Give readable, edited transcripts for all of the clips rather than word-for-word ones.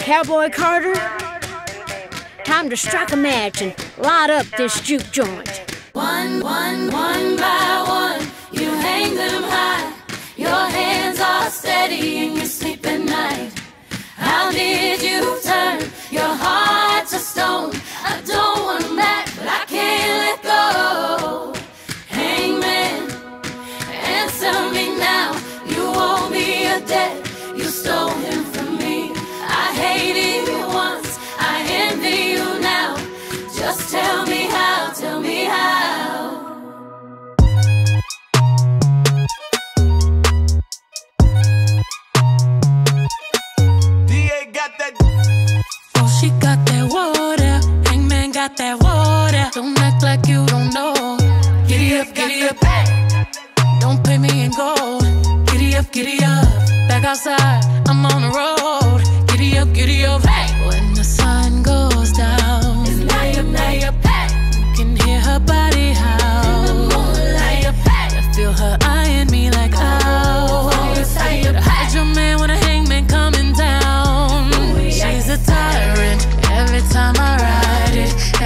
Cowboy Carter, time to strike a match and light up this juke joint. One by one, you hang them high. Your hands are steady and you sleep at night. How did you turn your heart to stone? I don't want him back, but I can't let go. Hangman, answer me now. You owe me a debt, you stole him from me. I hated you once, I envy you now. Just tell me how, tell me how. DA got that. Oh, she got that water, Hangman got that water. Don't act like you don't know. Giddy up, hey. Don't pay me in gold. Giddy up, back outside, I'm on the road. Giddy up, hey. When the sun goes down, it's night up, hey. You can hear her body howl. In the moonlight, hey. I feel her eyeing me like, oh. Hide your man when a hangman coming down. She's a tyrant. Every time I ride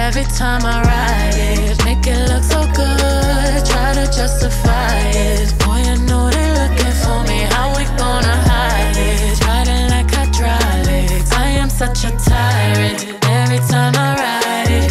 it, make it look so good. Try to justify it. Boy, I know they're looking for me. How we gonna hide it? Riding like hydraulics. I am such a tyrant. Every time I ride it,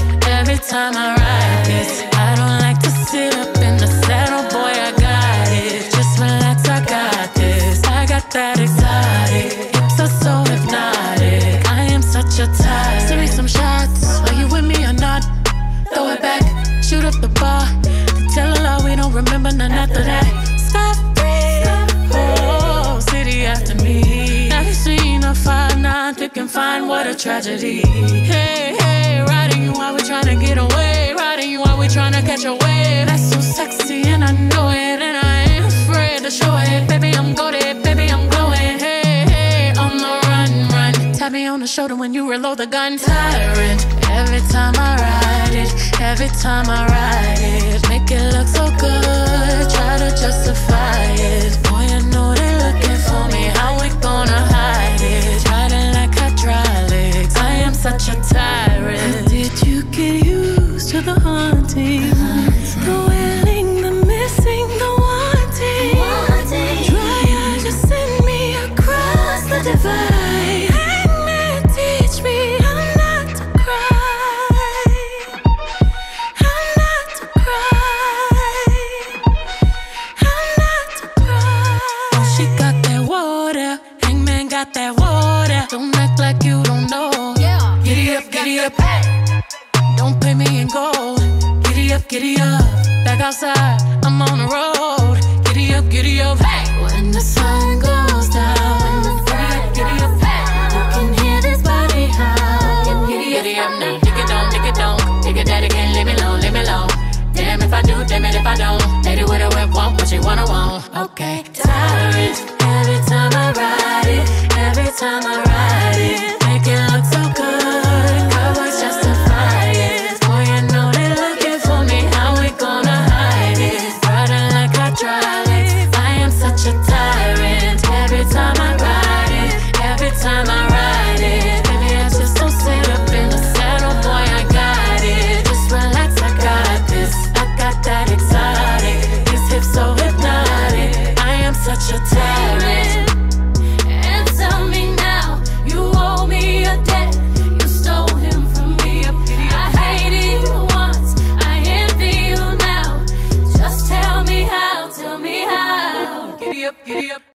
I don't like to sit up in the saddle. Boy, I got it. Just relax, I got this. I got that exotic. Hips are so hypnotic. I am such a tyrant. Send me some shots. Are you with me or not? Throw it back, shoot up the bar. Tell a lie, we don't remember none after that. Stop free. Oh, city after me. Never seen a 5'9" thick and fine, what a tragedy. Hey, riding you while we tryna get away. Riding you while we tryna catch a wave. That's so sexy and I know it, and I ain't afraid to show it. Baby, I'm goated, baby, I'm glowing. Hey, on the run. Tap me on the shoulder when you reload the gun. Tyrant. Every time I ride it, make it look so good. Try to justify it. Boy, I know they're looking for me. How we gonna hide it? Riding like hydraulics. I am such a tyrant. Did you get used to the haunting? The wailing, the missing, the wanting. Try out, just send me across the divide. Hangman, teach me how not to cry. How not to cry. How not to cry. Oh, she got that water, Hangman got that water. Don't act like you don't know. Giddy up, hey. Don't pay me in gold. Giddy up, back outside, I'm on the road. Giddy up, hey. When the sun goes down, giddy up, hey. You can hear this body howl. Giddy up now, dig it don't. Dig it that again, leave me alone. Damn if I do, damn it if I don't. Lady with a whip, want what she wanna want. Okay, tyrant. Every time I ride it, make it look so good. Cowboys justify it. Boy, I know they're looking for me. How we gonna hide it? Riding like hydraulics. I am such a tyrant. Every time I ride it, baby, I just don't sit up in the saddle. Boy, I got it. Just relax, I got this. I got that exotic. These hips so hypnotic. I am such a tyrant. Answer me now. You owe me a debt. You stole him from me. I hated you once, I envy you now. Just tell me how, tell me how. Giddy up,